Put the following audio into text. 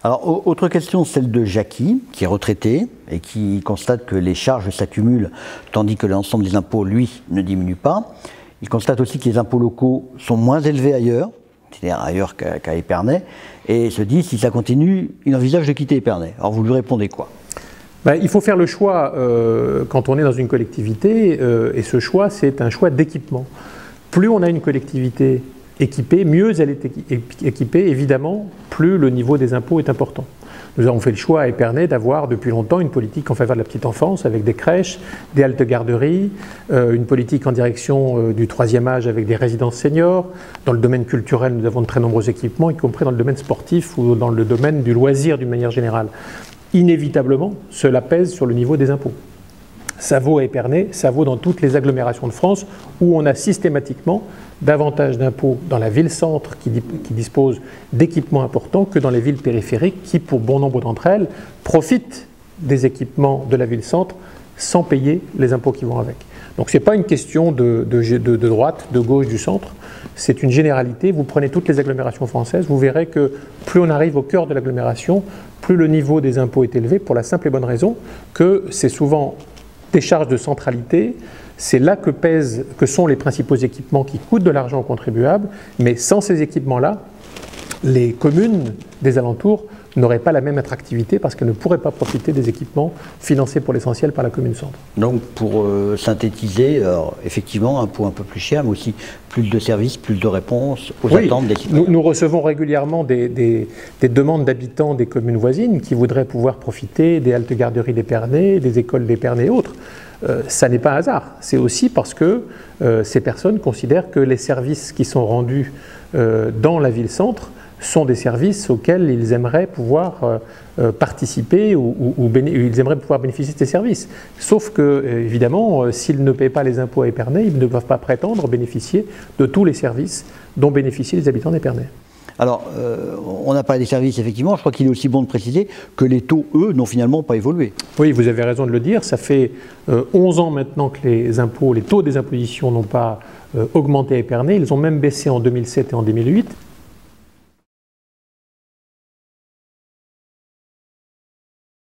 Alors, autre question, celle de Jackie, qui est retraité et qui constate que les charges s'accumulent tandis que l'ensemble des impôts, lui, ne diminue pas. Il constate aussi que les impôts locaux sont moins élevés ailleurs, c'est-à-dire ailleurs qu'à Épernay, et se dit, si ça continue, il envisage de quitter Épernay. Alors, vous lui répondez quoi? Il faut faire le choix quand on est dans une collectivité, et ce choix, c'est un choix d'équipement. Plus on a une collectivité équipée, mieux elle est équipée, évidemment, plus le niveau des impôts est important. Nous avons fait le choix à Épernay d'avoir depuis longtemps une politique en faveur de la petite enfance avec des crèches, des haltes garderies, une politique en direction du troisième âge avec des résidences seniors. Dans le domaine culturel, nous avons de très nombreux équipements, y compris dans le domaine sportif ou dans le domaine du loisir d'une manière générale. Inévitablement, cela pèse sur le niveau des impôts. Ça vaut à Épernay, ça vaut dans toutes les agglomérations de France où on a systématiquement davantage d'impôts dans la ville-centre qui dispose d'équipements importants que dans les villes périphériques qui, pour bon nombre d'entre elles, profitent des équipements de la ville-centre sans payer les impôts qui vont avec. Donc ce n'est pas une question de droite, de gauche, du centre, c'est une généralité. Vous prenez toutes les agglomérations françaises, vous verrez que plus on arrive au cœur de l'agglomération, plus le niveau des impôts est élevé, pour la simple et bonne raison que c'est souvent des charges de centralité, c'est là que sont les principaux équipements qui coûtent de l'argent aux contribuables, mais sans ces équipements-là, les communes des alentours n'auraient pas la même attractivité parce qu'elles ne pourraient pas profiter des équipements financés pour l'essentiel par la commune centre. Donc pour synthétiser, alors, effectivement, un impôt un peu plus cher, mais aussi plus de services, plus de réponses aux attentes des citoyens. Nous recevons régulièrement des demandes d'habitants des communes voisines qui voudraient pouvoir profiter des haltes garderies d'Épernay, des écoles d'Épernay et autres. Ça n'est pas un hasard, c'est aussi parce que ces personnes considèrent que les services qui sont rendus dans la ville-centre sont des services auxquels ils aimeraient pouvoir participer ou ils aimeraient pouvoir bénéficier de ces services. Sauf que, évidemment, s'ils ne paient pas les impôts à Épernay, ils ne peuvent pas prétendre bénéficier de tous les services dont bénéficient les habitants d'Épernay. Alors, on a parlé des services, effectivement. Je crois qu'il est aussi bon de préciser que les taux, eux, n'ont finalement pas évolué. Oui, vous avez raison de le dire. Ça fait 11 ans maintenant que les taux des impositions n'ont pas augmenté à Épernay. Ils ont même baissé en 2007 et en 2008.